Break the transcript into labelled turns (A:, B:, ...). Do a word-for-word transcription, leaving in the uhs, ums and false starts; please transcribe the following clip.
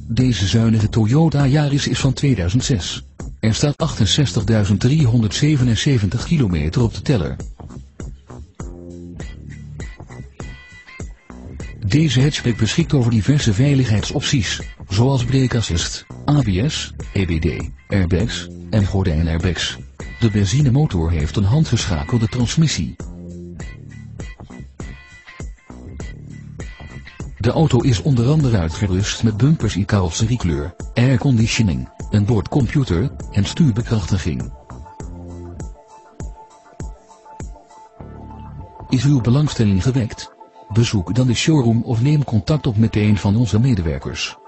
A: Deze zuinige Toyota Yaris is van tweeduizend zes. Er staat achtenzestigduizend driehonderdzevenenzeventig kilometer op de teller. Deze hatchback beschikt over diverse veiligheidsopties, zoals breekassist, A B S, E B D, airbags en gordijnairbags. De benzinemotor heeft een handgeschakelde transmissie. De auto is onder andere uitgerust met bumpers in carrosseriekleur, airconditioning, een boordcomputer en stuurbekrachtiging. Is uw belangstelling gewekt? Bezoek dan de showroom of neem contact op met een van onze medewerkers.